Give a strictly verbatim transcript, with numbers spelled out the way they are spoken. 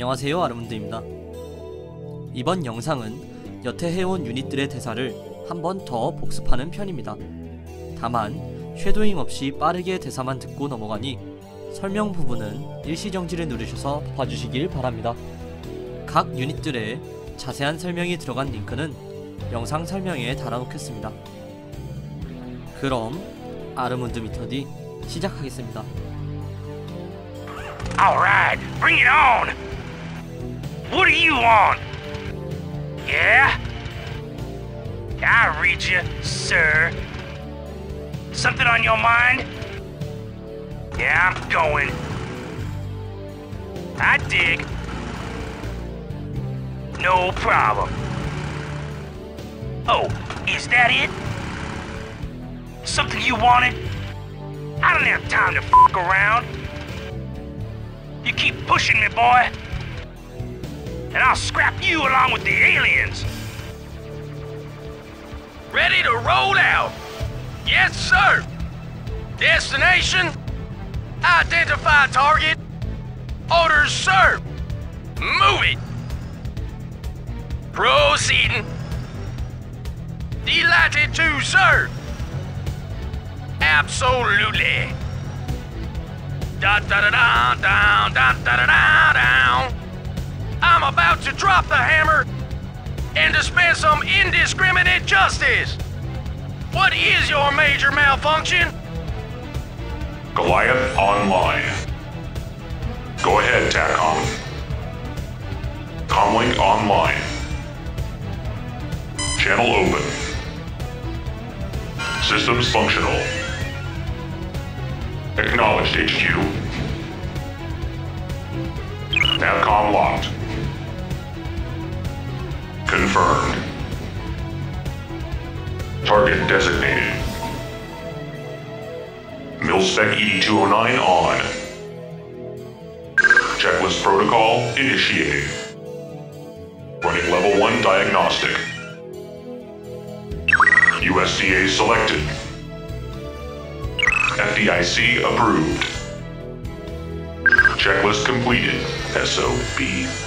안녕하세요, 아르몬드입니다. 이번 영상은 여태 해온 유닛들의 대사를 한 번 더 복습하는 편입니다. 다만 쉐도잉 없이 빠르게 대사만 듣고 넘어가니 설명 부분은 일시정지를 누르셔서 봐주시길 바랍니다. 각 유닛들의 자세한 설명이 들어간 링크는 영상 설명에 달아놓겠습니다. 그럼 아르몬드 미터디 시작하겠습니다. Alright, bring it on! What do you want? Yeah? I read you, sir. Something on your mind? Yeah, I'm going. I dig. No problem. Oh, is that it? Something you wanted? I don't have time to f*** around. You keep pushing me, boy, and I'll scrap you along with the aliens. Ready to roll out? Yes, sir. Destination? Identify target. Orders, sir. Move it. Proceeding. Delighted to, sir. Absolutely. Da da da da down, da da da da down. I'm about to drop the hammer and dispense some indiscriminate justice. What is your major malfunction? Goliath online. Go ahead, TACOM. Comlink online. Channel open. Systems functional. Acknowledged, H Q. Navcom locked. Confirmed. Target designated. Mil-Spec E D two oh nine on. Checklist protocol initiated. Running level one diagnostic. U S D A selected. F D I C approved. Checklist completed. S O B.